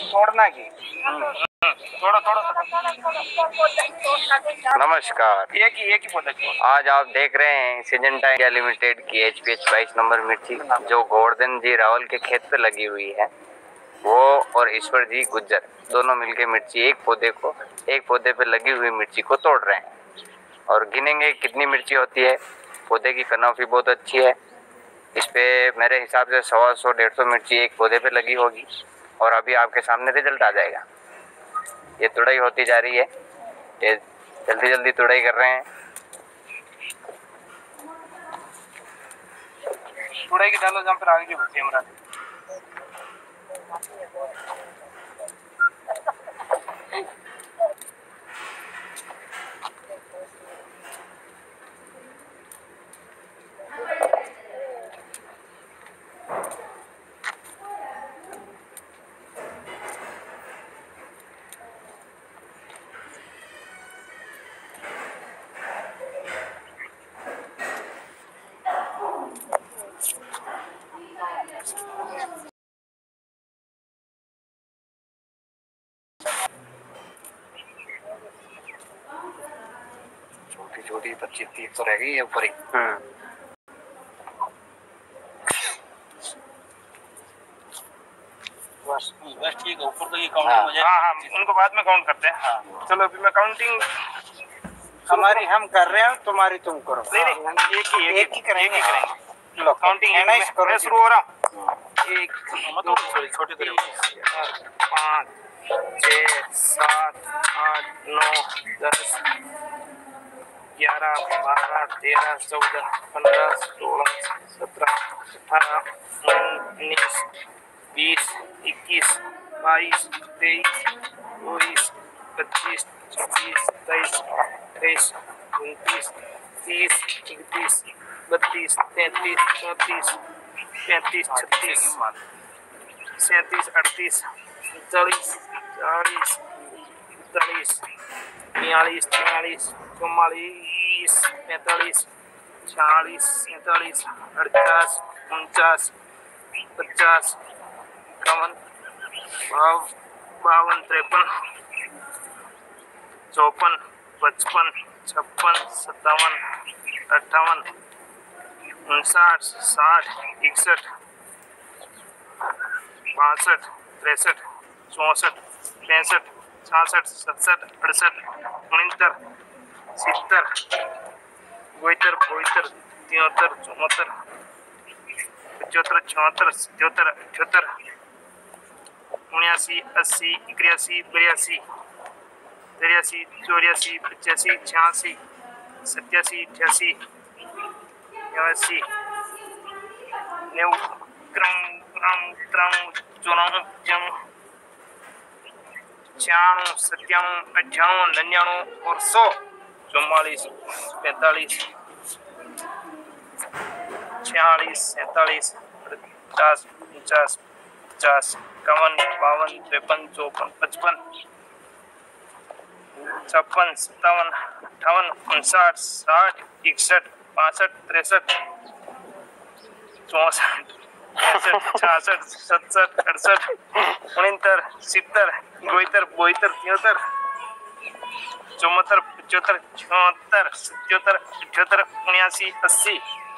तोड़ना की थोड़ा नमस्कार। एक ही पौधा। आज आप देख रहे हैं सिजेंटा इंडिया लिमिटेड की HPH 22 नंबर मिर्ची जो गोवर्धन जी रावल के खेत पे लगी हुई है। वो और ईश्वर जी गुज्जर दोनों मिलके मिर्ची एक पौधे पे लगी हुई मिर्ची को तोड़ रहे हैं और गिनेंगे कितनी मिर्ची होती है। पौधे की कनौफी बहुत अच्छी है। इस पे मेरे हिसाब से 100-150 मिर्ची एक पौधे पे लगी होगी और अभी आपके सामने रिजल्ट आ जाएगा। ये तुड़ाई होती जा रही है, ये जल्दी तुड़ाई कर रहे हैं। तुड़ाई की डालो जहाँ पर आगे कैमरा। छोटी 25-30 तो रह गई है ऊपर ही। बस ठीक है, ऊपर तो ये काउंटिंग हो जाए। हाँ, उनको बाद में काउंट करते हैं। हाँ। चलो अभी मैं काउंटिंग हमारी हम कर रहे हैं, तुम्हारी तुम करो। नहीं एक ही करेंगे। लो काउंटिंग मैं शुरू हो रहा हूँ। 1 मतलब छोटे 5 6 7 8 9 10 11 12 13 14 15 16 17 18 19 20 21 22 23 24 25 26 27 28 29 30 31 32 33 34 35 36 37 38 39 40 41 42 43 44 45 46 47 48 49 50 51 52 53 54 55 56 57 58 59 60 61 62 63 64 65 66 67 68 69 70 72 73 74 74 75 76 77 78 79 80 81 82 83 84 85 86 87 88 89 90 93 94 95 97 98 और 100 44 45 46 47 50 50 50 51 52 53 54 55 56 57 58 59 60 61 62 63 64 65 66 67 68 69 70 72 73 74 75 76 77 78 79 80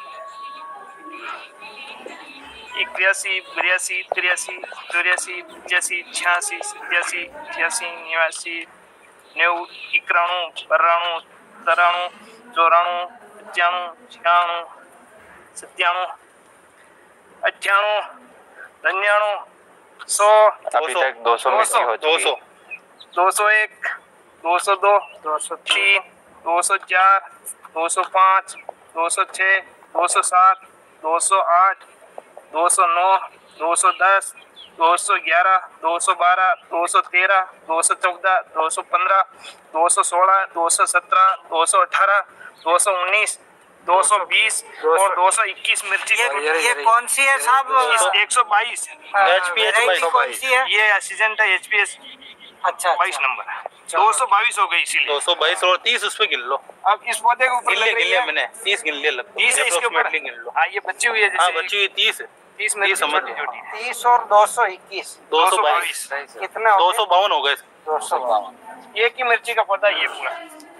81 82 83 84 85 86 87 88 89 90 91 92 93 94 95 96 97 98 99 100 अभी तक 200 मिर्ची हो चुकी है। 201 202 203 204 205 206 207 208 209 210 211 212 213 214 215 216 217 218 219 220 और 221 मिर्ची। ये कौन सी है साहब? 122 HPH कौन सी है? ये सिजेंटा HPH अच्छा 22 नंबर है। 222 हो गई इसीलिए। 222 और 30 उसपे गिन लो। अब इस पौधे के ऊपर गिन लिया मैंने 30 गिन लिया लगभग। 30 है इसके ऊपर। गिन लो। हाँ ये बच्ची हुई है। हाँ बच्ची हुई 30 है। 30 मिर्ची समझ छोटी लो। छोटी 30 और 221 222 कितना हो गया? 252 हो गए 252 एक ही मिर्ची का पौधा ये पूरा